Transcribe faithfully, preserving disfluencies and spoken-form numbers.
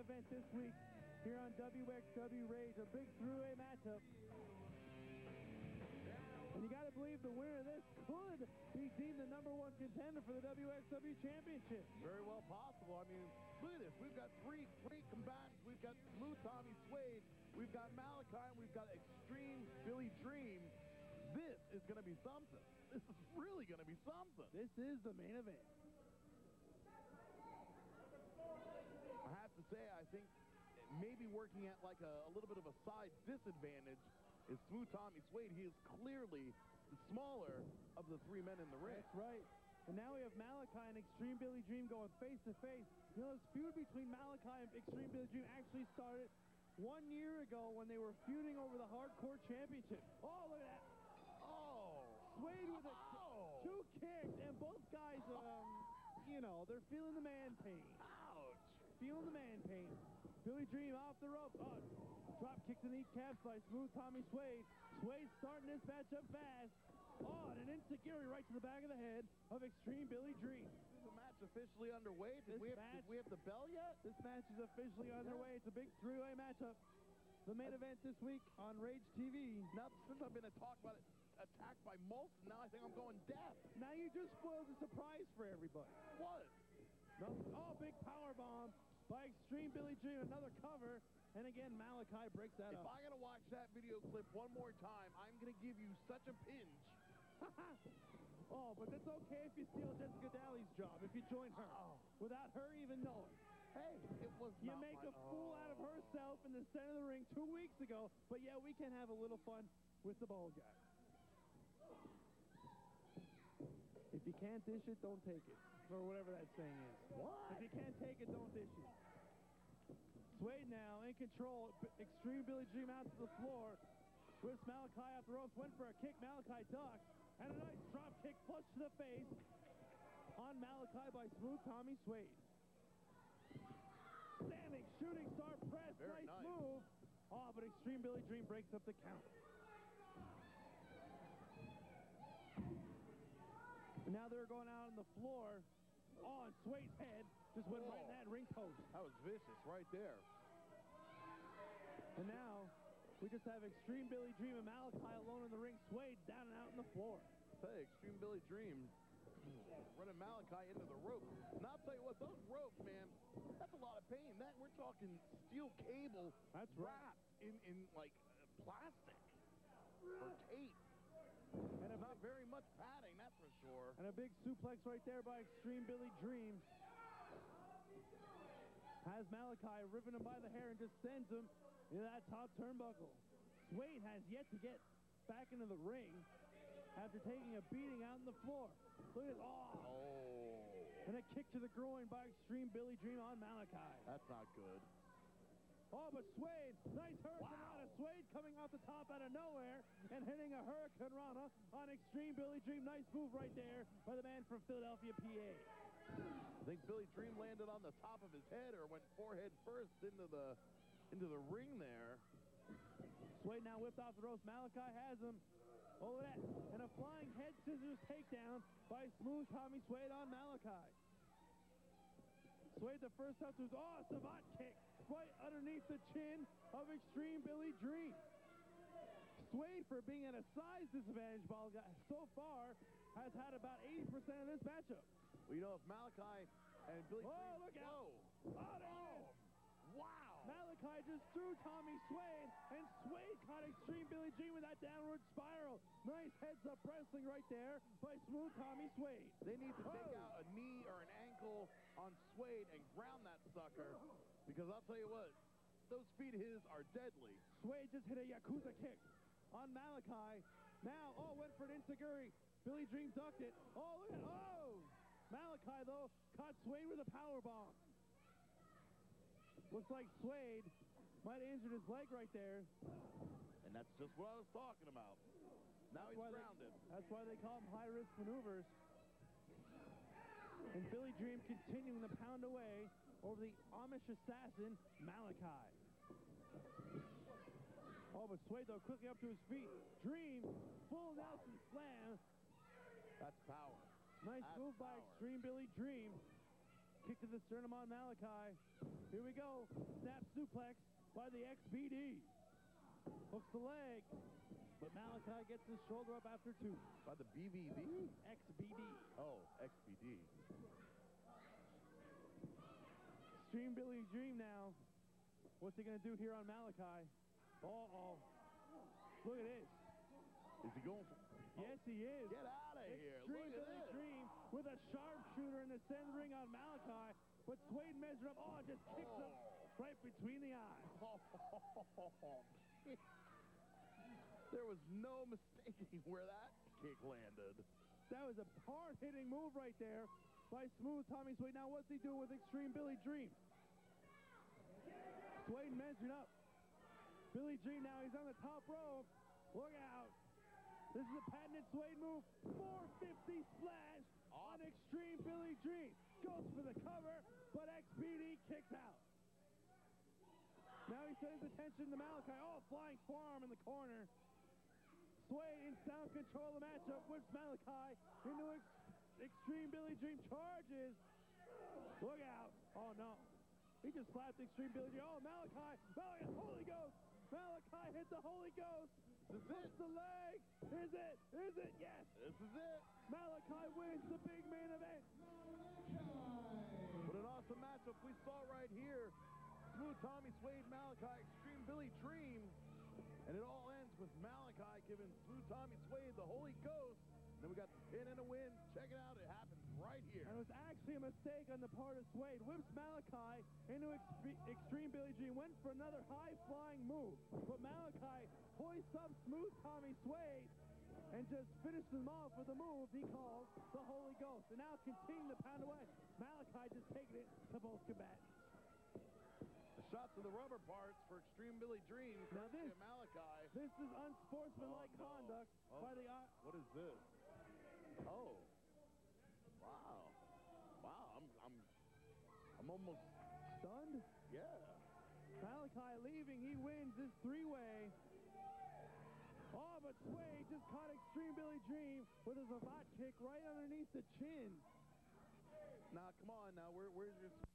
event this week here on W X W Rage, a big three-way matchup. And you got to believe the winner of this could be deemed the number one contender for the W X W Championship. Very well possible. I mean, look at this. We've got three great combatants. We've got Smooth Tommy Suede, we've got Malachi, and we've got Extreme Billy Dream. This is going to be something. This is really going to be something. This is the main event. I have to say, I think maybe working at like a, a little bit of a side disadvantage is Smooth Tommy Suede. He is clearly the smaller of the three men in the ring. That's right. And now we have Malachi and Extreme Billy Dream going face to face. You know, this feud between Malachi and Extreme Billy Dream actually started one year ago when they were feuding over the Hardcore Championship. Oh, look at that. Oh. Suede with a Oh. two kicks, and both guys, um, you know, they're feeling the man pain. Ouch. Feeling the man pain. Billy Dream off the rope. Oh, drop kick to the kneecaps by Smooth Tommy Suede. Suede starting this matchup fast. Oh, and an enziguri right to the back of the head of Extreme Billy Dream. Is the match officially underway? Did, This we have, match- did we have the bell yet? This match is officially underway. It's a big three-way matchup. The main event this week on Rage T V. Now, since I've been talked about it, attacked by Molson, now I think I'm going deaf. Now you just spoiled the surprise for everybody. What? No, oh, big power bomb by Extreme Billy Dream. Another cover. And again, Malachi breaks that If up. I'm going to watch that video clip one more time, I'm going to give you such a pinch. Oh, but that's okay if you steal Jessica Daly's job, if you join her, Oh. without her even knowing. Hey, it was You not make my, a fool out of oh. herself in the center of the ring two weeks ago, but yeah, we can have a little fun with the bald guy. If you can't dish it, don't take it, or whatever that saying is. What? If you can't take it, don't dish it. Suede now in control. B- Extreme Billy Dream out to the floor. Whips Malachi off the ropes. Went for a kick. Malachi ducks. And a nice drop kick flush to the face on Malachi by Smooth Tommy Suede. Standing shooting star press. Very Nice nice. move. Oh, but Extreme Billy Dream breaks up the count. And now they're going out on the floor. Oh, and Suede's head just went right in that ring post. That was vicious right there. And now we just have Extreme Billy Dream and Malachi alone in the ring. Suede down and out on the floor. Hey, Extreme Billy Dream running Malachi into the rope. And I'll tell you what, those ropes, man, that's a lot of pain. That we're talking steel cable That's right. wrapped in, in like uh, plastic or tape. And a, Not very much padding, that's for sure. and a big suplex right there by Extreme Billy Dream. Has Malachi ripping him by the hair and just sends him into that top turnbuckle. Suede has yet to get back into the ring after taking a beating out on the floor. Look at oh, Oh, and a kick to the groin by Extreme Billy Dream on Malachi. that's not good. Oh, but Suede, nice Hurricane Wow. Rana. Suede coming off the top out of nowhere and hitting a Hurricane Rana on Extreme Billy Dream. Nice move right there by the man from Philadelphia, P A. I think Billy Dream landed on the top of his head or went forehead first into the into the ring there. Suede now whipped off the ropes. Malachi has him. Oh, look at that. And a flying head scissors takedown by Smooth Tommy Suede on Malachi. Suede the first time to his, oh, savant kick right underneath the chin of Extreme Billy Dream. Suede, for being at a size disadvantage, ball guy, so far has had about eighty percent of this matchup. Well, you know, if Malachi and Billy Oh, Dream... look out. Whoa. Oh, there it is. Wow. Malachi just threw Tommy Suede, and Suede caught Extreme Billy Dream with that downward spiral. Nice heads-up wrestling right there by Smooth Tommy Suede. They need to take Oh. out a knee or an ankle on Suede and ground that sucker, because I'll tell you what, those feet of his are deadly. Suede just hit a Yakuza kick on Malachi. Now, oh, went for an enziguri. Billy Dream ducked it. Oh, look at it. Oh! Malachi, though, caught Suede with a power bomb. Looks like Suede might have injured his leg right there. And that's just what I was talking about. Now he's Why they- grounded. that's why they call them high-risk maneuvers. And Billy Dream continuing to pound away over the Amish assassin, Malachi. Oh, but Suede, though, quickly up to his feet. Dream, full Nelson slam. That's power. Nice That's move by power. Extreme Billy Dream. Kick to the sternum on Malachi. Here we go. Snap suplex by the X B D. Hooks the leg. But Malachi gets his shoulder up after two. By the B V D? X B D. Oh, X B D. Extreme Billy Dream now. What's he going to do here on Malachi? Uh-oh. Look at this. Is he going for... Yes, he is. Get out of here. Extreme Look at Billy this. Dream with a sharpshooter in the center ring on Malachi. But Suede measured up. Oh, just kicks him right between the eyes. There was no mistaking where that kick landed. That was a hard-hitting move right there by Smooth Tommy Suede. Now, what's he doing with Extreme Billy Dream? Suede measured up. Billy Dream now, he's on the top rope. Look out. This is a patented Suede move. four fifty splash on Extreme Billy Dream. Goes for the cover, but X B D kicks out. Now he sends attention to Malachi. Oh, flying forearm in the corner. Suede in sound control of the matchup. Whips Malachi into ex Extreme Billy Dream. Charges. Look out. Oh, no. He just slapped Extreme Billy Dream. Oh, Malachi. Malachi, Holy Ghost. Malachi hit the Holy Ghost. This is it. The leg. Is it? Is it? Yes. This is it. Malachi wins the big main event. What an awesome matchup we saw right here. Smooth Tommy Suede, Malachi, Extreme Billy Dream. And it all ends with Malachi giving Smooth Tommy Suede the Holy Ghost. Then we got the pin and a win. Check it out. It happens right here. And it was actually a mistake on the part of Suede. Whips Malachi into Extre Extreme Billy Dream. Went for another high-flying move. But Malachi hoists up Smooth Tommy Suede and just finishes him off with a move he calls the Holy Ghost. And now continuing to pound away. Malachi just taking it to both combatants. The shots of the rubber parts for Extreme Billy Dream. Now this, Malachi. this is unsportsmanlike oh, no. conduct oh, by the... Uh, what is this? Oh. Wow. Wow, I'm, I'm, I'm almost... Stunned? Yeah. Malachi leaving, he wins this three-way. Oh, but Suede just caught Extreme Billy Dream with a savate kick right underneath the chin. Now, come on now, where, where's your...